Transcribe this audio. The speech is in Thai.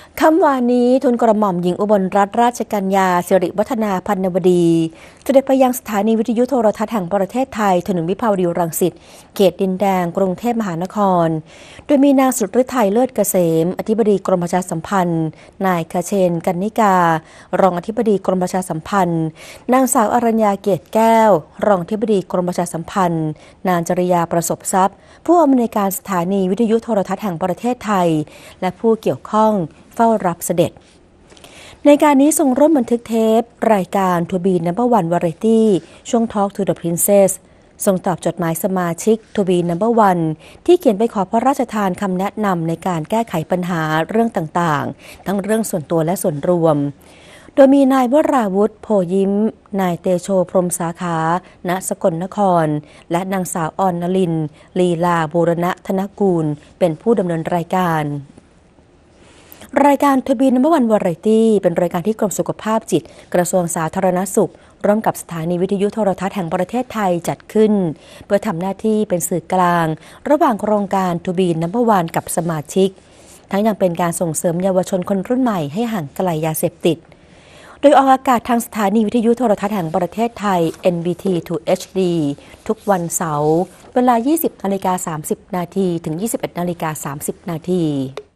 ค่ำวานนี้ทูลกระหม่อมหญิงอุบลรัตนราชกัญญาสิริวัฒนาพันนวดีเสด็จไปยังสถานีวิทยุโทรทัศน์แห่งประเทศไทยถนนวิภาวดีรังสิตเขตดินแดงกรุงเทพมหานครโดยมีนางสุฤทัยเลิศเกษมอธิบดีกรมประชาสัมพันธ์นายคเชนกันนิการองอธิบดีกรมประชาสัมพันธ์นางสาวอรัญญาเกตแก้วรองอธิบดีกรมประชาสัมพันธ์นางจริยาประสบทรัพย์ผู้อำนวยการสถานีวิทยุโทรทัศน์แห่งประเทศไทยและผู้เกี่ยวข้องเฝ้ารับเสด็จในการนี้ทรงร่วมบันทึกเทปรายการ To Be Number One Variety ช่วง Talk to the Princess ทรงตอบจดหมายสมาชิก To Be Number One ที่เขียนไปขอพระราชทานคำแนะนำในการแก้ไขปัญหาเรื่องต่างๆทั้งเรื่องส่วนตัวและส่วนรวมโดยมีนายวราวุฒิโพยิ้มนายเตโชพรหมสาขาณสกลนครและนางสาวอรณลินลีลาบูรณะธนกูลเป็นผู้ดำเนินรายการTo Be Number One Variety เป็นรายการที่กรมสุขภาพจิตกระทรวงสาธารณสุขร่วมกับสถานีวิทยุโทรทัศน์แห่งประเทศไทยจัดขึ้นเพื่อทำหน้าที่เป็นสื่อกลางระหว่างโครงการ To Be Number One กับสมาชิกทั้งยังเป็นการส่งเสริมเยาวชนคนรุ่นใหม่ให้ห่างไกลยาเสพติดโดยออกอากาศทางสถานีวิทยุโทรทัศน์แห่งประเทศไทย NBT to HD ทุกวันเสาร์เวลา 20:30 น.ถึง 21:30 น.